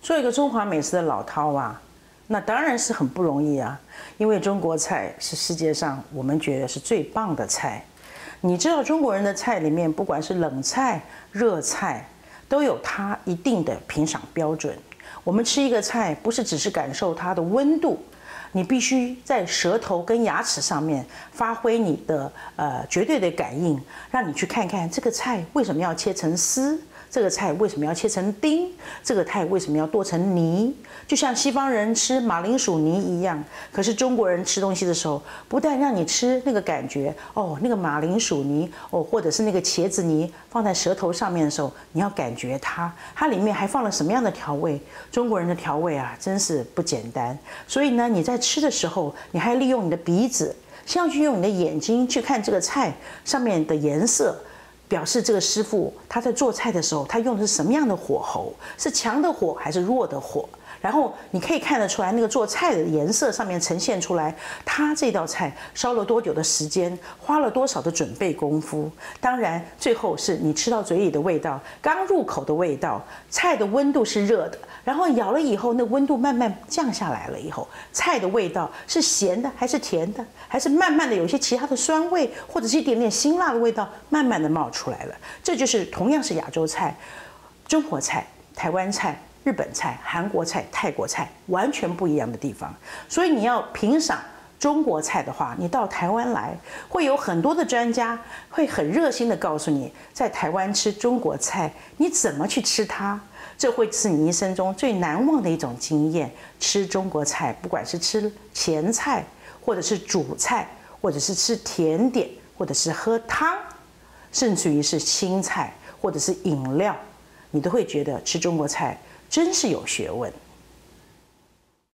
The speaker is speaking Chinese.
做一个中华美食的老饕啊，那当然是很不容易啊，因为中国菜是世界上我们觉得是最棒的菜。你知道中国人的菜里面，不管是冷菜、热菜，都有它一定的评赏标准。我们吃一个菜，不是只是感受它的温度，你必须在舌头跟牙齿上面发挥你的绝对的感应，让你去看看这个菜为什么要切成丝。这个菜为什么要切成丁？这个菜为什么要剁成泥？就像西方人吃马铃薯泥一样，可是中国人吃东西的时候，不但让你吃那个感觉，哦，那个马铃薯泥，哦，或者是那个茄子泥放在舌头上面的时候，你要感觉它里面还放了什么样的调味？中国人的调味啊，真是不简单。所以呢，你在吃的时候，你还利用你的鼻子，先要去用你的眼睛去看这个菜上面的颜色。表示这个师傅他在做菜的时候，他用的是什么样的火候？是强的火还是弱的火？然后你可以看得出来，那个做菜的颜色上面呈现出来，他这道菜烧了多久的时间，花了多少的准备功夫。当然，最后是你吃到嘴里的味道，刚入口的味道，菜的温度是热的，然后咬了以后，那温度慢慢降下来了以后，菜的味道是咸的还是甜的，还是慢慢的有一些其他的酸味，或者是一点点辛辣的味道，慢慢的冒出来了。这就是同样是亚洲菜，中国菜、台湾菜、日本菜、韩国菜、泰国菜完全不一样的地方。所以你要评赏中国菜的话，你到台湾来，会有很多的专家会很热心的告诉你，在台湾吃中国菜，你怎么去吃它。这会是你一生中最难忘的一种经验。吃中国菜，不管是吃前菜，或者是主菜，或者是吃甜点，或者是喝汤，甚至于是青菜或者是饮料，你都会觉得吃中国菜真是有学问。